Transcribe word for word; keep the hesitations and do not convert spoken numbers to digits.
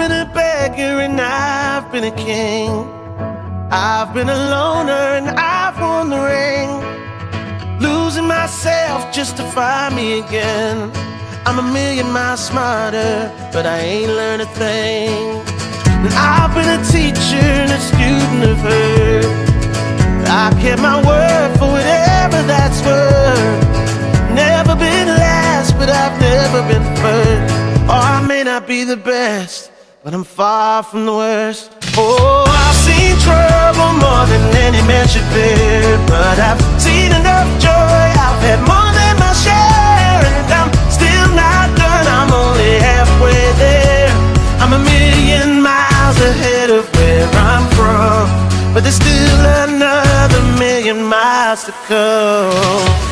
been a beggar and I've been a king. I've been a loner and I've won the ring. Losing myself just to find me again. I'm a million miles smarter, but I ain't learned a thing. And I've been a teacher and a student of her. I kept my word for whatever that's worth. Never been last, but I've never been first. Or I may not be the best, but I'm far from the worst. Oh, I've seen trouble more than any man should bear, but I've seen enough joy, I've had more than my share. And I'm still not done, I'm only halfway there. I'm a million miles ahead of where I'm from, but there's still another million miles to come.